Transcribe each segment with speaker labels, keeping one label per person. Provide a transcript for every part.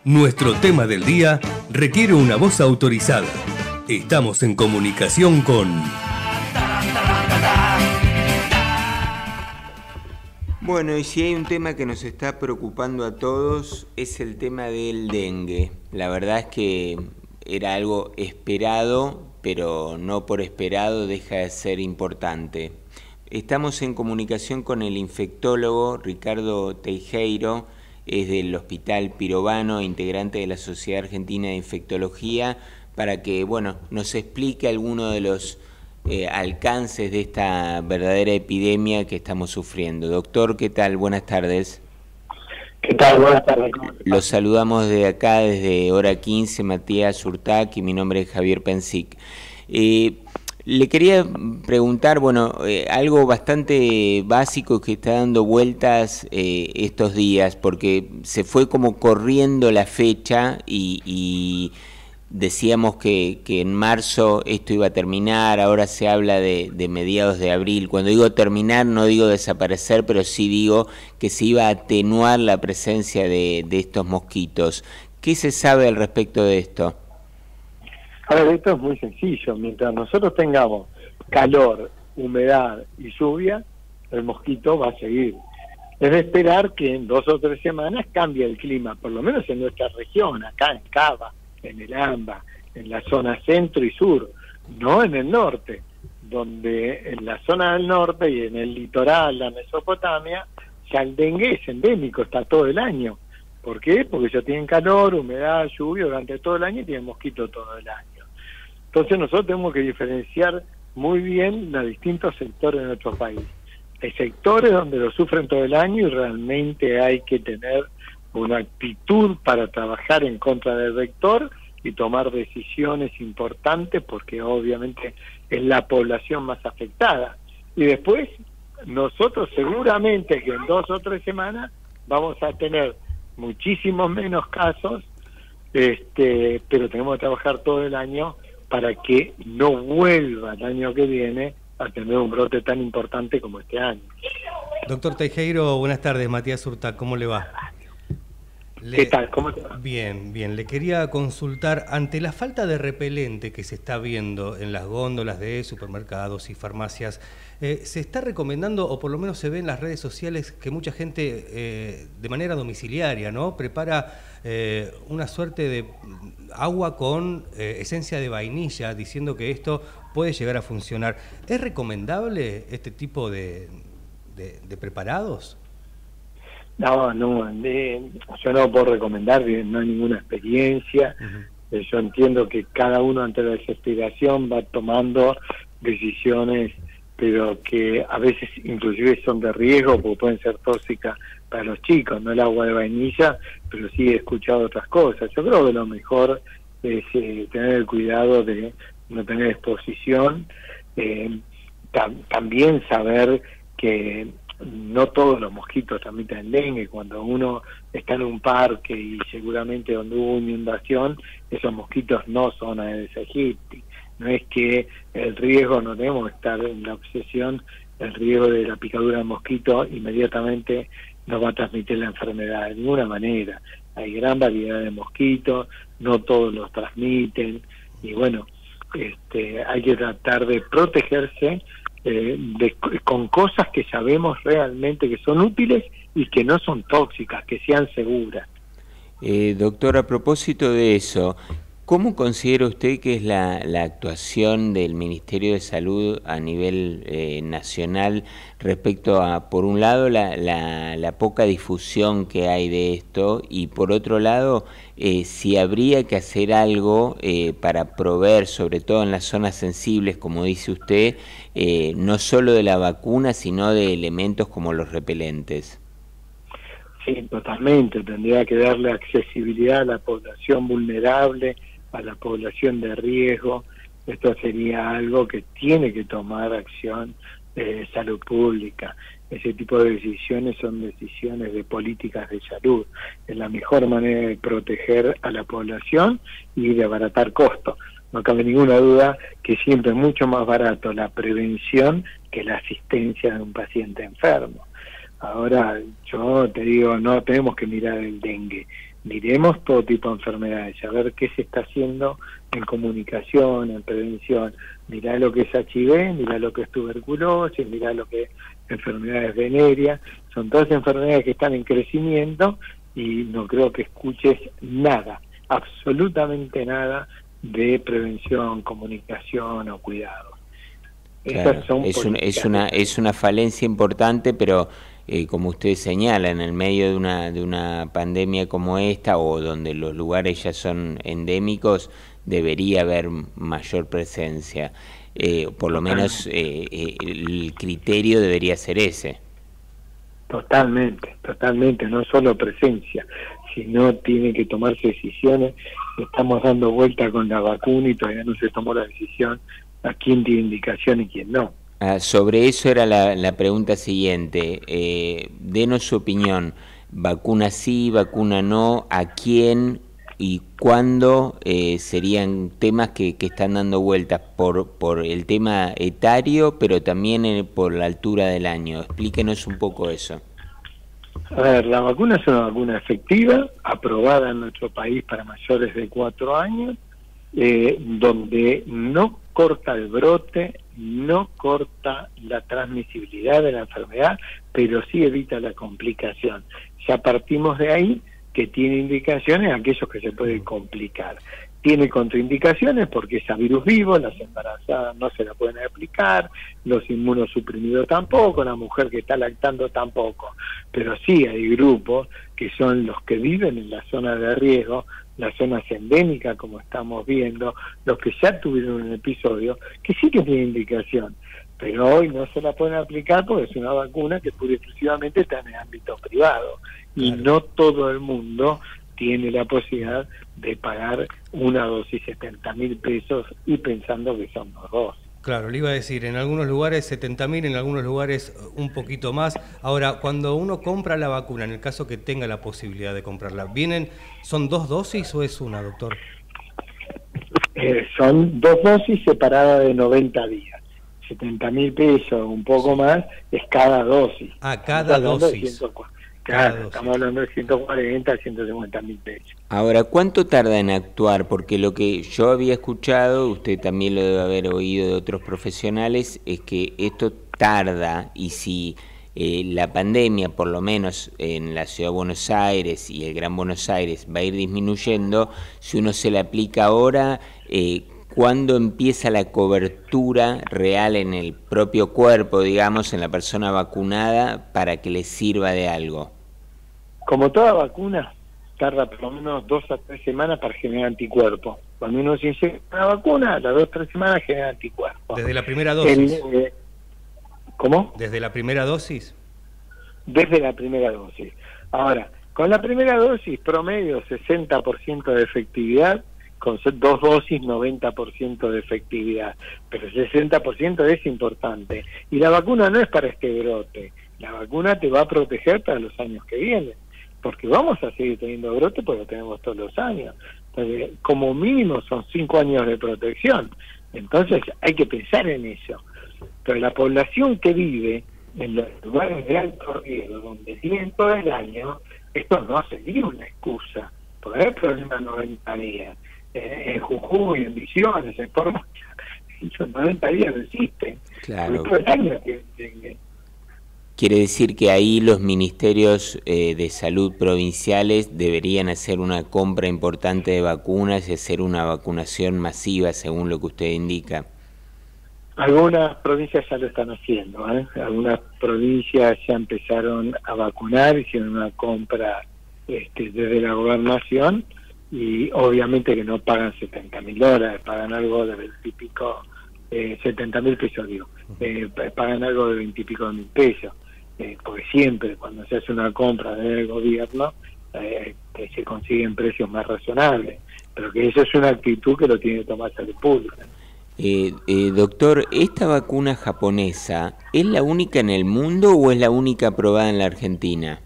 Speaker 1: Nuestro tema del día requiere una voz autorizada. Estamos en comunicación con...
Speaker 2: Bueno, y si hay un tema que nos está preocupando a todos, es el tema del dengue. La verdad es que era algo esperado, pero no por esperado deja de ser importante. Estamos en comunicación con el infectólogo Ricardo Teijeiro, es del Hospital Pirovano, integrante de la Sociedad Argentina de Infectología, para que nos explique alguno de los alcances de esta verdadera epidemia que estamos sufriendo. Doctor, ¿qué tal? Buenas tardes.
Speaker 3: ¿Qué tal? Buenas tardes.
Speaker 2: Los saludamos desde acá, desde Hora 15, Matías Urtac, y mi nombre es Javier Pensic. Le quería preguntar, algo bastante básico que está dando vueltas estos días, porque se fue como corriendo la fecha y decíamos que en marzo esto iba a terminar, ahora se habla de mediados de abril. Cuando digo terminar no digo desaparecer, pero sí digo que se iba a atenuar la presencia de estos mosquitos. ¿Qué se sabe al respecto de esto?
Speaker 3: A ver, esto es muy sencillo. Mientras nosotros tengamos calor, humedad y lluvia, el mosquito va a seguir. Es de esperar que en 2 o 3 semanas cambie el clima, por lo menos en nuestra región, acá en Cava, en el AMBA, en la zona centro y sur, no en el norte, donde en la zona del norte y en el litoral, la Mesopotamia, ya el dengue es endémico, está todo el año. ¿Por qué? Porque ya tienen calor, humedad, lluvia durante todo el año y tienen mosquito todo el año. Entonces nosotros tenemos que diferenciar muy bien los distintos sectores de nuestro país. Hay sectores donde lo sufren todo el año y realmente hay que tener una actitud para trabajar en contra del vector y tomar decisiones importantes, porque obviamente es la población más afectada. Y después nosotros seguramente que en 2 o 3 semanas vamos a tener muchísimos menos casos, pero tenemos que trabajar todo el año para que no vuelva el año que viene a tener un brote tan importante como este año.
Speaker 1: Doctor Teijeiro, buenas tardes. Matías Urtac, ¿cómo le va?
Speaker 3: ¿Qué tal? ¿Cómo te va?
Speaker 1: Bien, bien. Le quería consultar, ante la falta de repelente que se está viendo en las góndolas de supermercados y farmacias, ¿se está recomendando, o por lo menos se ve en las redes sociales, que mucha gente de manera domiciliaria, ¿no?, prepara una suerte de agua con esencia de vainilla, diciendo que esto puede llegar a funcionar? ¿Es recomendable este tipo de preparados?
Speaker 3: No, yo no puedo recomendar, no hay ninguna experiencia. Yo entiendo que cada uno ante la desesperación va tomando decisiones, pero que a veces inclusive son de riesgo porque pueden ser tóxicas para los chicos, no el agua de vainilla, pero sí he escuchado otras cosas. Yo creo que lo mejor es tener el cuidado de no tener exposición, también saber que no todos los mosquitos transmiten dengue. Cuando uno está en un parque y seguramente donde hubo una inundación, esos mosquitos no son Aedes aegypti. No es que el riesgo, no debemos estar en la obsesión, el riesgo de la picadura de mosquito inmediatamente nos va a transmitir la enfermedad, de ninguna manera. Hay gran variedad de mosquitos, no todos los transmiten, y hay que tratar de protegerse con cosas que sabemos realmente que son útiles y que no son tóxicas, que sean seguras.
Speaker 2: Doctor, a propósito de eso, ¿cómo considera usted que es la actuación del Ministerio de Salud a nivel nacional respecto a, por un lado, la poca difusión que hay de esto, y por otro lado, si habría que hacer algo para proveer, sobre todo en las zonas sensibles, como dice usted, no solo de la vacuna, sino de elementos como los repelentes?
Speaker 3: Sí, totalmente. Tendría que darle accesibilidad a la población vulnerable, a la población de riesgo. Esto sería algo que tiene que tomar acción salud pública. Ese tipo de decisiones son decisiones de políticas de salud. Es la mejor manera de proteger a la población y de abaratar costos. No cabe ninguna duda que siempre es mucho más barato la prevención que la asistencia de un paciente enfermo. Ahora, yo te digo, no tenemos que mirar el dengue, miremos todo tipo de enfermedades, a ver qué se está haciendo en comunicación, en prevención. Mirá lo que es HIV, mirá lo que es tuberculosis, mirá lo que es enfermedades venéreas. Son todas enfermedades que están en crecimiento y no creo que escuches nada, absolutamente nada de prevención, comunicación o cuidado.
Speaker 2: Claro, es una falencia importante, pero como usted señala, en el medio de una pandemia como esta, o donde los lugares ya son endémicos, debería haber mayor presencia. Por lo menos el criterio debería ser ese.
Speaker 3: Totalmente, no solo presencia, sino tiene que tomarse decisiones. Estamos dando vuelta con la vacuna y todavía no se tomó la decisión a quién tiene indicación y quién no.
Speaker 2: Sobre eso era la pregunta siguiente. Denos su opinión. ¿Vacuna sí, vacuna no? ¿A quién y cuándo? Serían temas que están dando vueltas por el tema etario, pero también por la altura del año. Explíquenos un poco eso.
Speaker 3: A ver, la vacuna es una vacuna efectiva, aprobada en nuestro país para mayores de 4 años, donde no corta el brote, no corta la transmisibilidad de la enfermedad, pero sí evita la complicación. Ya partimos de ahí, que tiene indicaciones aquellos que se pueden complicar. Tiene contraindicaciones porque es a virus vivo, las embarazadas no se la pueden aplicar, los inmunosuprimidos tampoco, la mujer que está lactando tampoco, pero sí hay grupos que son los que viven en las zonas de riesgo, las zonas endémicas como estamos viendo, los que ya tuvieron un episodio, que sí que tiene indicación, pero hoy no se la pueden aplicar porque es una vacuna que pura y exclusivamente está en el ámbito privado, y no todo el mundo tiene la posibilidad de pagar una dosis 70.000 pesos y pensando que son 2 dosis.
Speaker 1: Claro, le iba a decir, en algunos lugares 70.000, en algunos lugares un poquito más. Ahora, cuando uno compra la vacuna, en el caso que tenga la posibilidad de comprarla, ¿son 2 dosis o es una, doctor?
Speaker 3: Son 2 dosis separadas de 90 días. 70.000 pesos, un poco más, es cada dosis.
Speaker 1: Cada dosis.
Speaker 3: Claro, estamos hablando de 140 a 150.000 pesos.
Speaker 2: Ahora, ¿cuánto tarda en actuar? Porque lo que yo había escuchado, usted también lo debe haber oído de otros profesionales, es que esto tarda, y si la pandemia, por lo menos en la Ciudad de Buenos Aires y el Gran Buenos Aires, va a ir disminuyendo, si uno se la aplica ahora, ¿cuándo empieza la cobertura real en el propio cuerpo, digamos, en la persona vacunada, para que le sirva de algo?
Speaker 3: Como toda vacuna, tarda por lo menos 2 a 3 semanas para generar anticuerpos. Cuando uno se inyecta una vacuna, a las 2 o 3 semanas genera anticuerpos.
Speaker 1: ¿Desde la primera dosis?
Speaker 3: ¿Cómo?
Speaker 1: ¿Desde la primera dosis?
Speaker 3: Desde la primera dosis. Ahora, con la primera dosis, promedio 60% de efectividad, con 2 dosis 90% de efectividad, pero el 60% es importante. Y la vacuna no es para este brote, la vacuna te va a proteger para los años que vienen, porque vamos a seguir teniendo brote porque lo tenemos todos los años. Entonces, como mínimo son 5 años de protección, entonces hay que pensar en eso. Pero la población que vive en los lugares de alto riesgo, donde tienen todo el año, esto no sería una excusa, porque hay problemas 90 días. En Jujuy, en Misiones, en Formosa, esos 90 días no existen.
Speaker 2: Claro.
Speaker 3: Todo el año
Speaker 2: Quiere decir que ahí los ministerios de salud provinciales deberían hacer una compra importante de vacunas y hacer una vacunación masiva, según lo que usted indica.
Speaker 3: Algunas provincias ya lo están haciendo, Algunas provincias ya empezaron a vacunar, hicieron una compra desde la gobernación, y obviamente que no pagan $70.000, pagan algo de 20 y pico, 70.000 pesos digo, pagan algo de 20 y pico mil pesos, porque siempre cuando se hace una compra del gobierno se consiguen precios más razonables, pero que eso es una actitud que lo tiene que tomar Salud Pública.
Speaker 2: Doctor, ¿esta vacuna japonesa es la única en el mundo o es la única aprobada en la Argentina?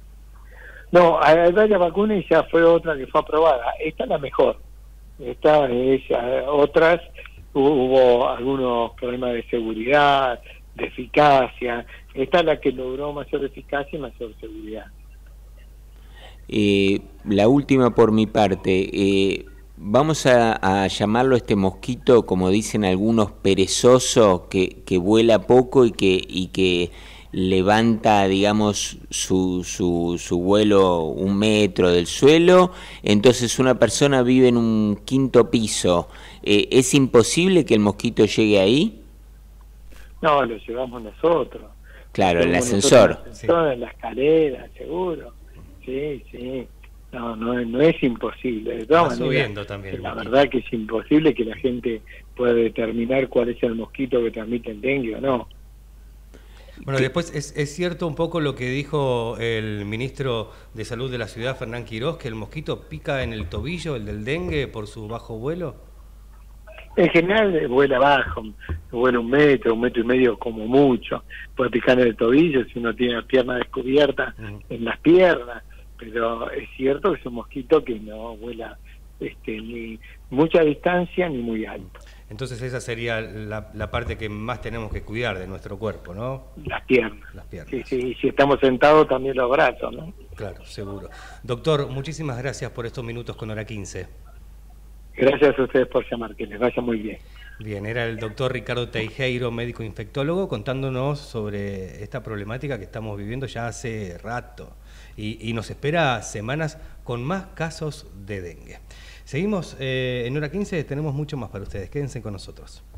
Speaker 3: No, hay varias vacunas y ya fue otra que fue aprobada. Esta es la mejor. Esta es, otras hubo algunos problemas de seguridad, de eficacia, Esta es la que logró mayor eficacia y mayor seguridad.
Speaker 2: La última por mi parte, vamos a llamarlo este mosquito, como dicen algunos, perezoso, que vuela poco y que levanta, digamos, su vuelo 1 metro del suelo. Entonces una persona vive en un 5.º piso. ¿Es imposible que el mosquito llegue ahí?
Speaker 3: No, lo llevamos nosotros.
Speaker 2: Claro, el ascensor.
Speaker 3: En la escalera, seguro. Sí. No es imposible. De todas maneras,
Speaker 1: subiendo también.
Speaker 3: La verdad que es imposible que la gente pueda determinar cuál es el mosquito que transmite el dengue o no.
Speaker 1: Bueno, después es cierto un poco lo que dijo el ministro de Salud de la ciudad, Fernán Quirós, que el mosquito pica en el tobillo, el del dengue, por su bajo vuelo.
Speaker 3: En general vuela bajo, vuela 1 metro, 1,5 metros como mucho. Puede picar en el tobillo si uno tiene las piernas descubiertas, en las piernas. Pero es cierto que es un mosquito que no vuela ni mucha distancia ni muy alto.
Speaker 1: Entonces esa sería la parte que más tenemos que cuidar de nuestro cuerpo, ¿no?
Speaker 3: Las piernas.
Speaker 1: Las piernas.
Speaker 3: Sí, y si estamos sentados también los brazos, ¿no?
Speaker 1: Claro, seguro. Doctor, muchísimas gracias por estos minutos con Hora 15.
Speaker 3: Gracias a ustedes por llamar, que les vaya muy bien.
Speaker 1: Bien, era el doctor Ricardo Teijeiro, médico infectólogo, contándonos sobre esta problemática que estamos viviendo ya hace rato y nos espera semanas con más casos de dengue. Seguimos en Hora 15, tenemos mucho más para ustedes, quédense con nosotros.